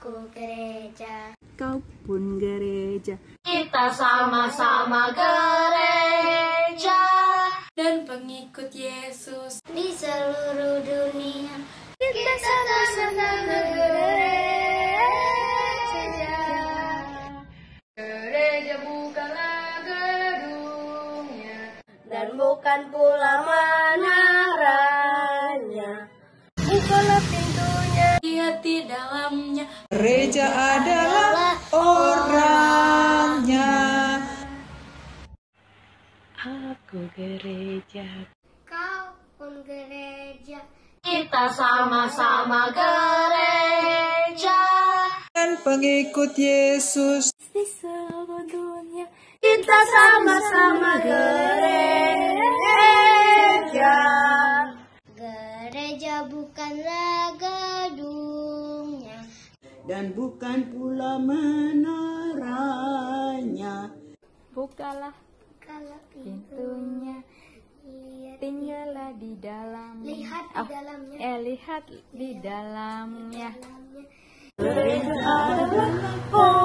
Aku gereja, kau pun gereja. kita sama-sama gereja dan pengikut Yesus di seluruh dunia. Kita sama-sama gereja. Gereja bukanlah gedungnya Dan bukan pula menaranya, bukanlah pintunya, dia di dalamnya. Gereja adalah orangnya. Aku gereja, kau pun gereja, kita sama-sama gereja dan pengikut Yesus Di seluruh dunia kita sama-sama gereja. Gereja bukanlah gedungnya dan bukan pula menaranya. bukalah kalau pintunya, tinggallah di dalam. lihat di dalamnya. Lihat di dalamnya. Dalamnya. Gereja adalah